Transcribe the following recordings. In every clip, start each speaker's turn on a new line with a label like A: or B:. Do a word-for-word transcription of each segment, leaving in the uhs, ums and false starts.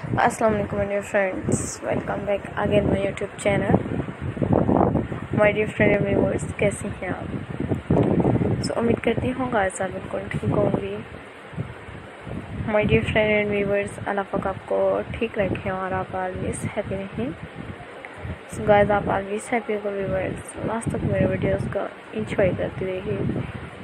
A: अस्सलाम वालेकुम my dear friends, welcome back again my YouTube channel. My dear friend and viewers, कैसे हैं आप? सो so, उम्मीद करती हूँ गाइस आप बिल्कुल ठीक होंगी। My dear friend and viewers, Allah पाक आपको ठीक रखें और आप ऑलवेज हैप्पी रहें। सो गाइस, आप ऑलवेज हैप्पी हो व्यूअर्स, लास्ट तक मेरे वीडियोस का एंजॉय करते रहिए।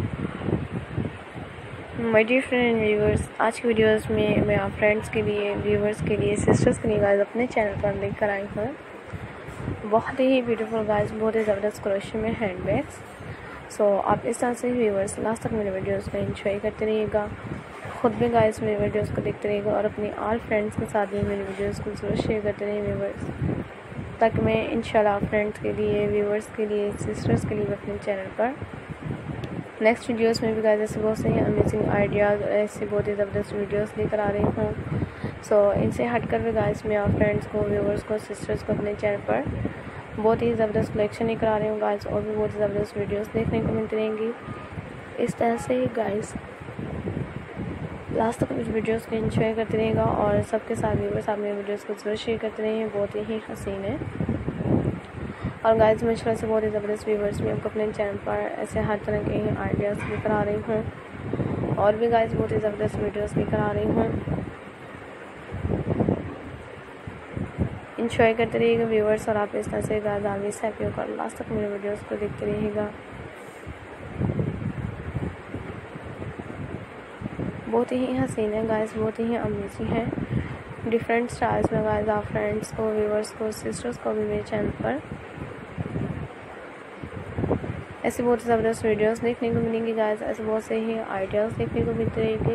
A: My dear friend and viewers, आज की वीडियोस में मैं आप फ्रेंड्स के लिए, व्यूअर्स के लिए, सिस्टर्स के लिए गाइस अपने चैनल पर लेकर आई हूँ बहुत ही ब्यूटीफुल गाइस, बहुत ही ज़बरदस्त क्रोशे में हैंड बैग्स। सो आप इस तरह से व्यूअर्स लास्ट तक मेरे वीडियोस को एंजॉय करते रहिएगा। खुद भी गाइस मेरे वीडियोस को देखते रहिएगा और अपने ऑल फ्रेंड्स के साथ भी मेरे वीडियोस को जरूर शेयर करते रहिए व्यूअर्स, ताकि मैं इंशाल्लाह फ्रेंड्स के लिए, व्यूअर्स के लिए, सिस्टर्स के लिए अपने चैनल पर नेक्स्ट वीडियोस में भी गाइस ऐसे बहुत से अमेजिंग आइडियाज़, ऐसे बहुत ही ज़बरदस्त वीडियोस लेकर आ रही हूँ। सो so, इनसे हटकर भी गाइस मैं आप फ्रेंड्स को, व्यूअर्स को, सिस्टर्स को अपने चैनल पर बहुत ही ज़बरदस्त कलेक्शन लेकर आ रही हूँ गाइस, और भी बहुत ही ज़बरदस्त वीडियोस देखने को मिलती रहेंगी। इस तरह से ही गाइस लास्ट तक इस वीडियोस को एंजॉय करते रहेगा और सबके साथ व्यूअर्स आप मेरे वीडियोस को जरूर शेयर करते रहिए, बहुत ही हसीन है। और गाइस माशाल्लाह से बहुत ही ज़बरदस्त व्यूअर्स मैं आपको अपने चैनल पर ऐसे हर तरह के आइडियाज़ लेकर आ रही हूँ और भी गाइस बहुत ही ज़बरदस्त वीडियोस लेकर आ रही हूँ। इंजॉय करते रहिएगा व्यूअर्स और आप इस तरह से गाइस ऑलवेज हैप्पी होकर लास्ट तक मेरे वीडियोस को देखते रहिएगा। बहुत ही हसीन है गाइस, बहुत ही अमेजिंग है। डिफरेंट स्टाइल्स में गाइस आप फ्रेंड्स को, व्यूअर्स को, सिस्टर्स को भी मेरे चैनल पर ऐसे बहुत ज़बरदस्त वीडियोस देखने को मिलेंगे गाइस, ऐसे बहुत से ही आइडियाज़ देखने को मिलते रहेंगे।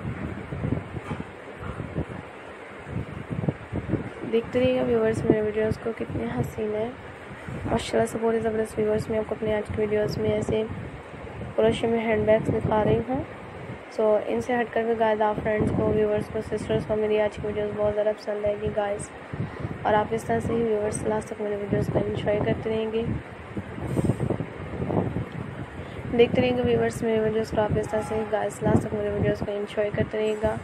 A: देखते रहिएगा व्यूअर्स मेरे वीडियोस को, कितने हसीन है माशाल्लाह से बहुत ही ज़बरदस्त व्यूअर्स मैं आपको अपने आज के वीडियोस में ऐसे क्रोशे में हैंड बैग्स दिखा रही हूँ। सो so, इनसे हटकर भी गाइस आप फ्रेंड्स को, व्यूअर्स को, सिस्टर्स को मेरी आज की वीडियोस बहुत ज़्यादा पसंद आएगी गाइस, और आप इस तरह से ही व्यूअर्स लास्ट तक मेरे वीडियोस को एंजॉय करते रहेंगे, देखते रहेंगे व्यूअर्स मेरे वीडियोस को। आप इस तरह से गाइस लास्ट तक मेरे वीडियोस को एंजॉय करते रहेगा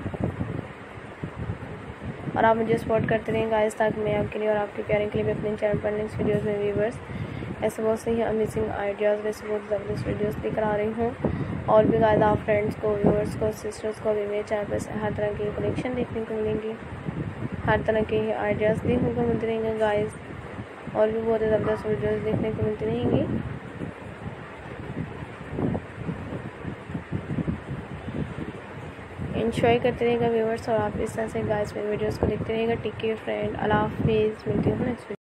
A: और आप मुझे सपोर्ट करते रहेंगे गाइस, ताकि मैं आपके लिए और आपके प्यारे के लिए भी अपने चैनल पर नेक्स्ट वीडियोस में व्यूअर्स ऐसे बहुत से ही अमेजिंग आइडियाज़, ऐसे बहुत ज़बरदस्त वीडियोस लेकर आ रही हूँ। और भी गाइस आप फ्रेंड्स को, व्यूअर्स को, सिस्टर्स को भी मेरे चैनल पर हर तरह की कलेक्शन देखने को मिलेंगी, हर तरह के आइडियाज़ देखने को मिलते रहेंगे गाइस, और भी बहुत ज़बरदस्त वीडियोज़ देखने को मिलती रहेंगी। एंजॉय करते रहेगा व्यूअर्स और आप इस तरह से गाइस मेरे वीडियोस को देखते रहेगा। टेक केयर फ्रेंड, अल्लाह हाफिज़, मिलती हूँ नेक्स्ट